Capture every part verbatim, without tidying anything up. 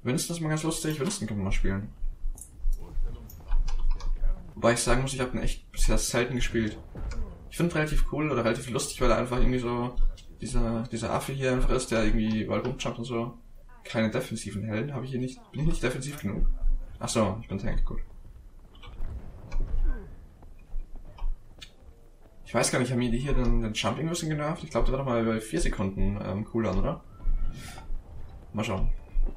Winston ist mal ganz lustig. Winston können wir mal spielen. Wobei ich sagen muss, ich habe ihn echt bisher selten gespielt. Ich finde ihn relativ cool oder relativ lustig, weil er einfach irgendwie so dieser dieser Affe hier einfach ist, der irgendwie überall rumjumpt und so. Keine defensiven Helden habe ich hier nicht. Bin ich nicht defensiv genug? Ach so, ich bin Tank, gut. Ich weiß gar nicht, haben die hier den, den Jumping ein bisschen genervt? Ich glaube, der war doch mal bei vier Sekunden ähm, Cooldown, oder? Mal schauen.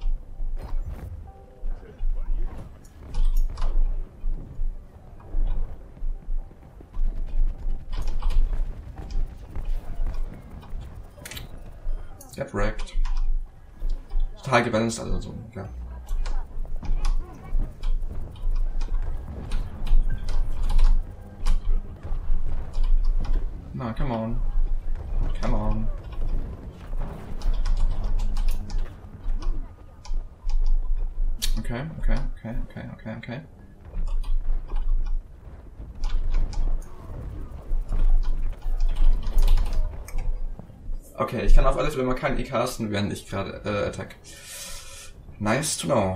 Get wrecked. Total gebalanced, also so, klar. Na, come on. Come on. Okay, okay, okay, okay, okay, okay. Okay, ich kann auf alle Fälle mal keinen E casten, während ich gerade äh, attack. Nice to know.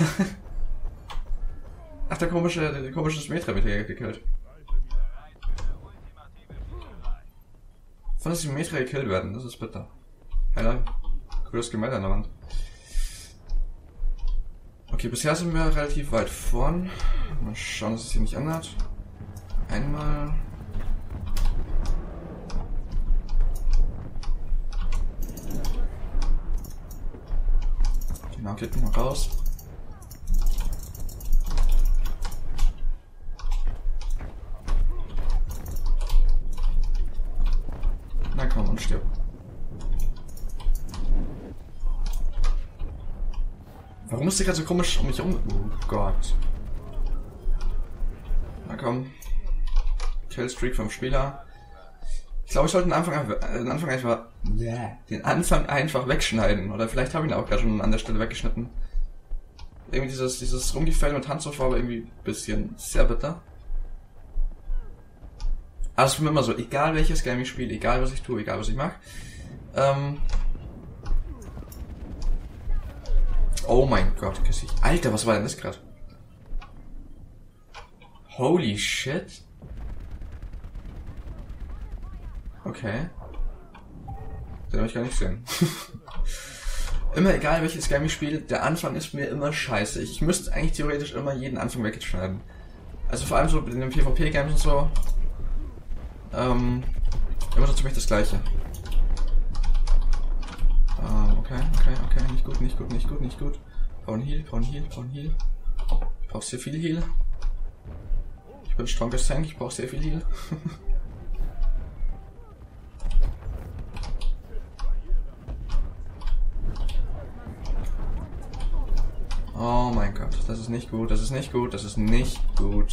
Ach, der komische, der komische Symmetra wird hier gekillt. Von der Symmetra gekillt werden, das ist bitter. Heller, cooles Gemälde an der Wand. Okay, bisher sind wir relativ weit vorn. Mal schauen, dass es sich nicht ändert. Einmal. Genau, klicken wir raus. Na komm und stirb. Warum ist der gerade so komisch um mich um? Oh Gott. Na komm. Killstreak vom Spieler. Ich glaube, ich sollte den Anfang, den Anfang einfach den Anfang einfach wegschneiden. Oder vielleicht habe ich ihn auch gerade schon an der Stelle weggeschnitten. Irgendwie dieses, dieses Rumgefälle mit Hand war aber irgendwie ein bisschen sehr bitter. Aber es ist für mich immer so, egal welches Game ich spiele, egal was ich tue, egal was ich mache. Ähm oh mein Gott, Alter, was war denn das gerade? Holy shit. Okay. Den habe ich gar nicht gesehen. Immer egal welches Game ich spiele, der Anfang ist mir immer scheiße. Ich müsste eigentlich theoretisch immer jeden Anfang wegschneiden. Also vor allem so in den PvP-Games und so. Ähm, immer so ziemlich das gleiche. Ähm, okay, okay, okay, nicht gut, nicht gut, nicht gut, nicht gut. Bauen Heal, bauen Heal, bauen Heal. Ich brauche sehr viel Heal. Ich bin strongest Tank, ich brauche sehr viel Heal. Oh mein Gott, das ist nicht gut, das ist nicht gut, das ist nicht gut.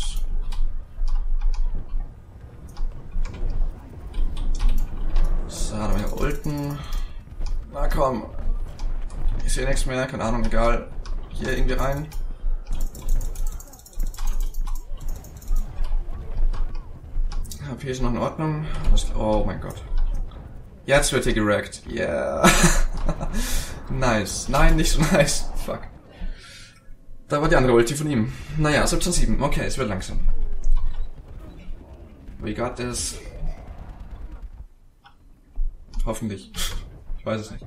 So, dann wir ulten. Na komm. Ich sehe nichts mehr, keine Ahnung, egal. Hier irgendwie rein. H P ist noch in Ordnung. Oh mein Gott. Jetzt wird hier gerackt. Yeah. Nice. Nein, nicht so nice. Fuck. Da war die andere Ulti von ihm. Naja, siebzehn sieben. Okay, es wird langsam. We got this. Hoffentlich. Ich weiß es nicht.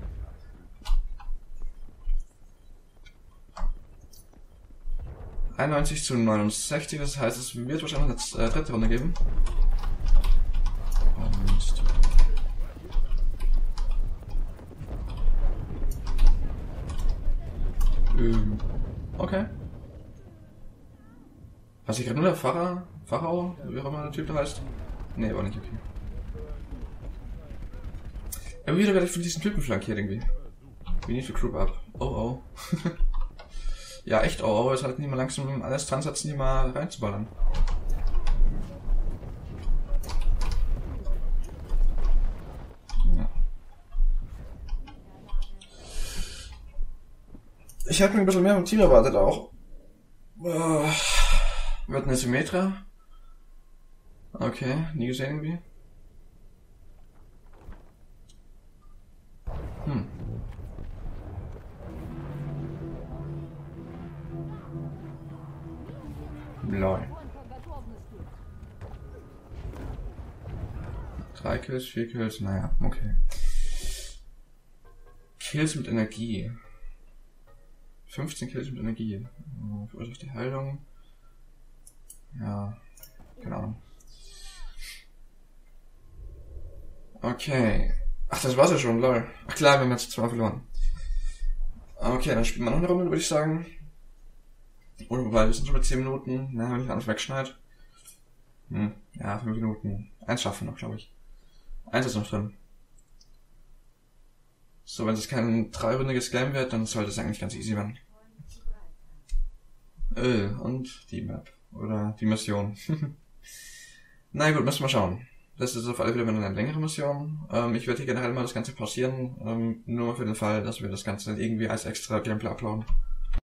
einundneunzig zu neunundsechzig, das heißt, es wird wahrscheinlich eine äh, dritte Runde geben. Ähm, okay. Was ich gerade nur der Pfarrer, Pharao, wie auch immer der Typ da heißt? Nee, war nicht okay. Aber wieder werde ich von diesen Typen flankiert irgendwie. We need to group up. Oh oh. Ja, echt oh oh, es halt nicht mal langsam alles dran setzen, die mal reinzuballern. Ja. Ich hätte mir ein bisschen mehr vom Team erwartet auch. Uh, wird eine Symmetra. Okay, nie gesehen irgendwie. Hm. Lol. Drei Kills, vier Kills, naja, okay. Kills mit Energie. fünfzehn Kills mit Energie. Verursacht die Heilung. Ja, keine Ahnung. Okay. Ach, das war's ja schon, lol. Ach klar, wir haben jetzt zweimal verloren. Okay, dann spielen wir noch eine Runde, würde ich sagen. Oder wobei, wir sind schon bei zehn Minuten. Na, wenn ich alles wegschneide. Hm, ja, fünf Minuten. Eins schaffen wir noch, glaube ich. Eins ist noch drin. So, wenn es kein dreiründiges Game wird, dann sollte es eigentlich ganz easy werden. Äh, und die Map. Oder die Mission. Na gut, müssen wir schauen. Das ist auf alle Fälle eine längere Mission. Ähm, ich werde hier generell mal das Ganze pausieren. Ähm, nur für den Fall, dass wir das Ganze irgendwie als extra Gameplay uploaden.